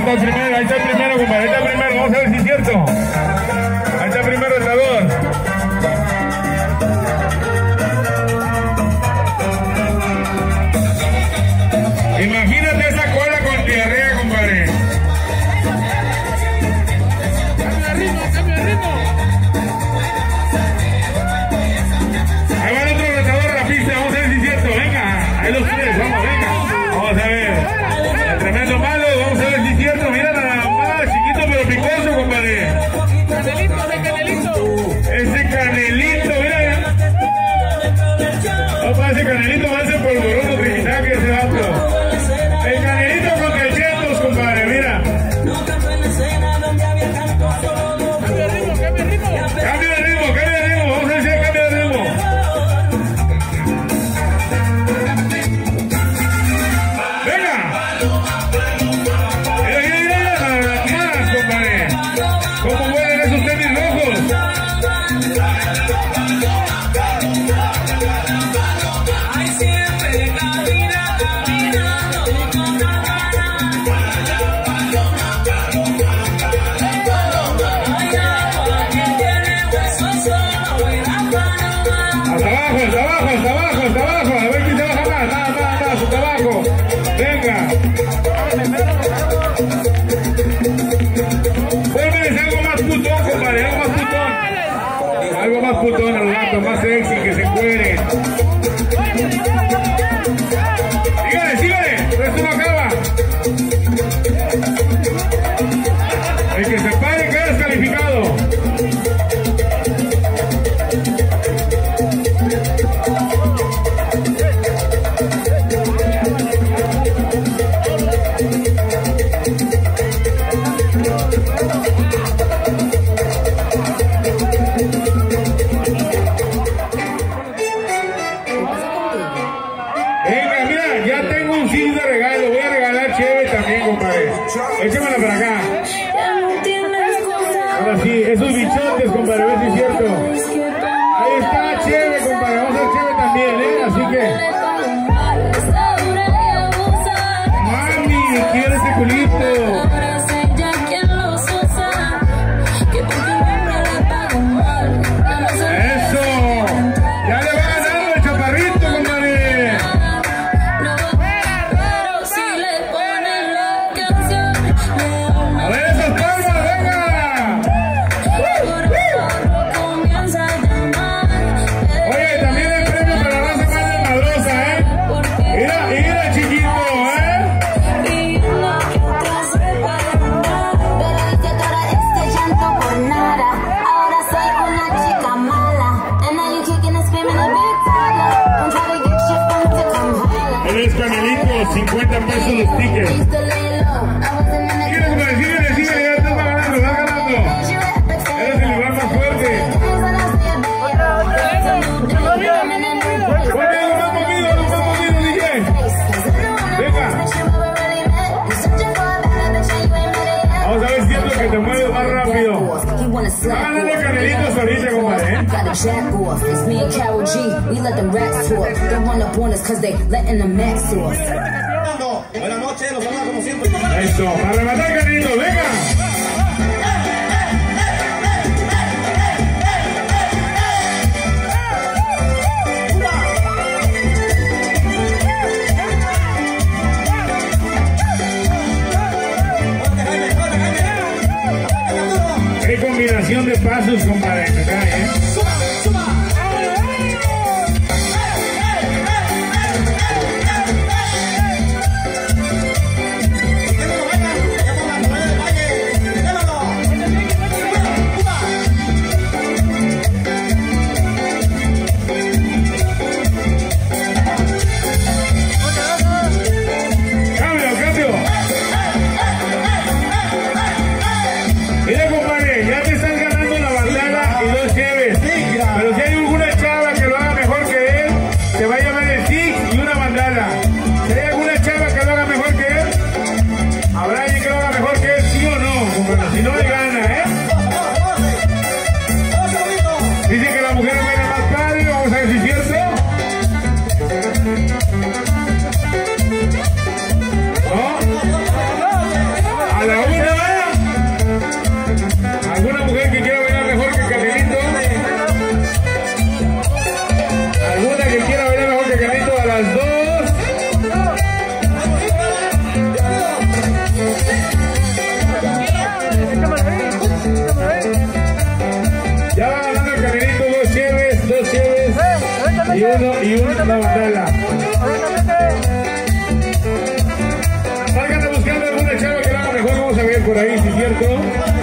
está el primero, compadre, ahí está el primero, vamos a ver si es cierto. Ahí está el primer retador. Imagínate esa cola con diarrea, compadre. Cambia de ritmo. Ahí va el otro retador a la pista, vamos a ver si es cierto, venga. Ahí los tres, vamos, venga. Vamos a ver. El tremendo malo, vamos a ver si es cierto. Mira nada más, chiquito pero picoso, compadre. Canelito. Ese canelito, mira. No parece canelito, parece polvoroso, triquitaque ese vato. El canelito contra el Chetos, compadre, mira. Cambio de ritmo, vamos a ver si hay cambio de ritmo. Venga. Mira, más, compadre. ¿Cómo mueven esos tenis rojos? Hasta abajo, a ver quién se baja más, nada, hasta abajo, venga. Pónganles algo más putón, compadre, algo más putón a los gatos, más sexy, que se encueren. Sígale, esto no acaba. El que se pare queda descalificado. Venga, mira, ya tengo un CD de regalo, voy a regalar cheve también, compadre. Échamela para acá. Ahora sí, esos bichotes, compadre, a ver si es cierto. Ahí está cheve, compadre, vamos a hacer cheve también, así que... Mami, quiero ese culito. Es Canelito, 50 pesos los tickets. Síguele, ya estás ganando. Eres el lugar más fuerte. Ponle algo más movido, DJ. Venga. Vamos a ver si es lo que te mueves más rápido. Háganle Canelitos ahorita, compadre. Jack off. It's me and Karol G. We let them rats talk. They run up on us cause they letting the max off. Buenas noches, los saludos como siempre. Eso, para rematar, Canelito, venga. Qué combinación de pasos, compadre, ¿verdad, Mira, compadre, ya te estás ganando la bandana y 2 cheves. y una mandala. Salgan buscando alguna chava que la haga mejor, vamos a ver por ahí, si es cierto.